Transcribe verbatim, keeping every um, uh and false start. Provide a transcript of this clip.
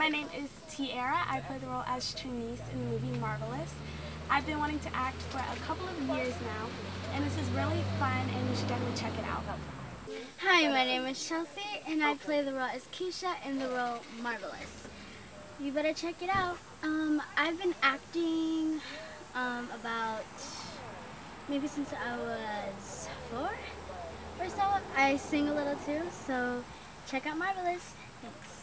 My name is Tiara. I play the role as TRENICE in the movie Marvelous. I've been wanting to act for a couple of years now, and this is really fun, and you should definitely check it out. Hi, my name is Chelsea, and I play the role as KEISHA in the role Marvelous. You better check it out. Um, I've been acting um, about maybe since I was four or so. I sing a little too, so check out Marvelous. Thanks.